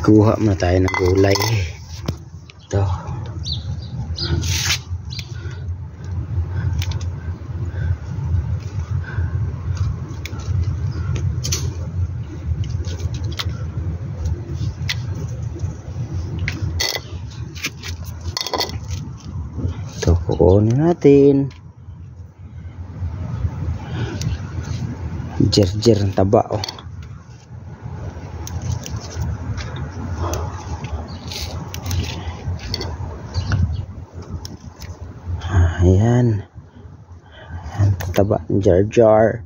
Kuha na tayo ng gulay. Ito. Ito, kukunin natin. Jer-jer ang taba, oh. Ayan. Ayan, taba ng jar-jar.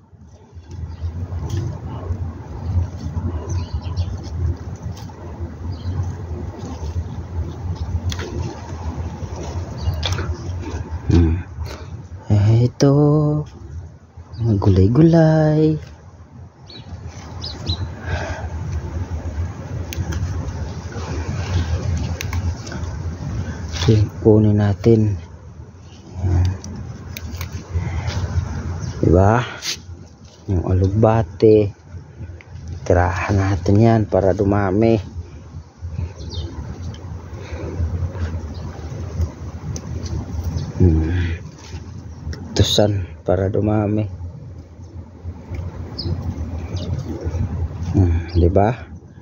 Ito, gulay-gulay. Okay, punin natin. Ayan. Diba? Yung alugbate. Tirahan natin yan para dumami. Tusan para dumami. Diba?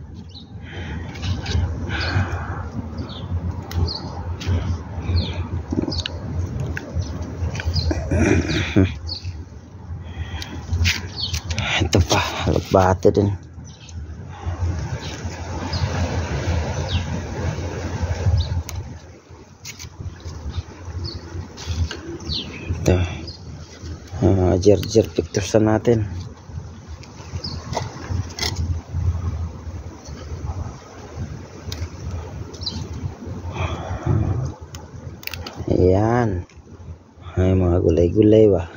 Ito pa, alugbate din. Ito. Jer-jer picturesan natin. Ayan. Ay, mga gulay-gulay ba.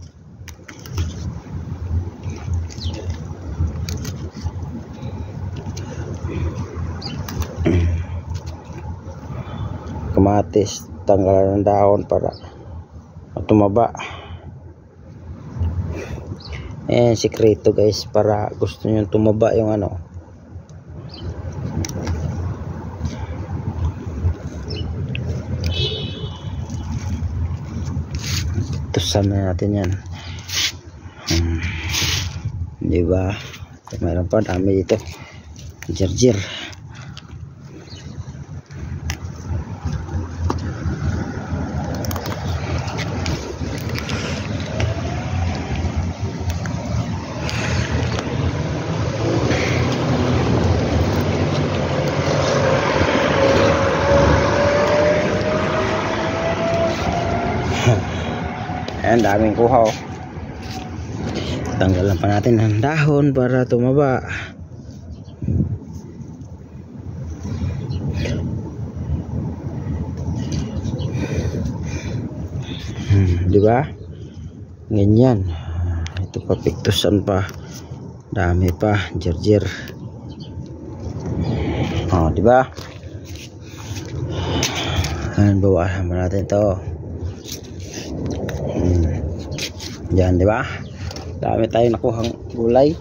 Kamatis, tanggalan ng dahon para tumaba. Sikreto guys, para gusto nyo tumaba yung ano. Tusan na natin yan. Diba? Mayroon pa, dami dito. Jer-jer. Ayan, daming kuha, oh. Tanggalan pa natin ng dahon para tumaba. Diba? Ganyan. Ito pa, pictusan pa. Dami pa, jer-jer. Oh, diba? Ayan, bawasan pa natin to. Yan, di ba? Dami tayo nakuhang gulay.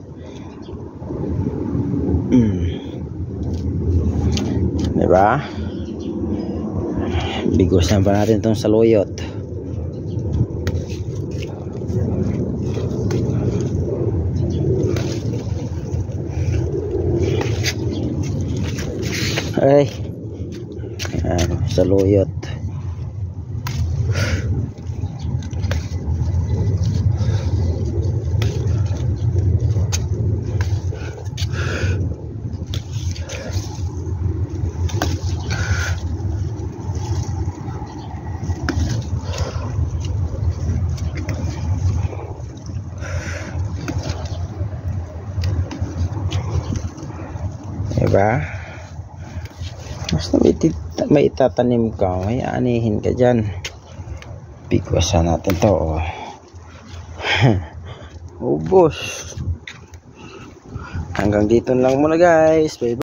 Di ba? Bigusan pa natin itong saluyot. Ay. Ayan, saluyot. Diba? Basta may itatanim ka, may anihin ka dyan. Bigwasan natin to, oh. Ubos. Hanggang dito lang muna guys. Bye bye.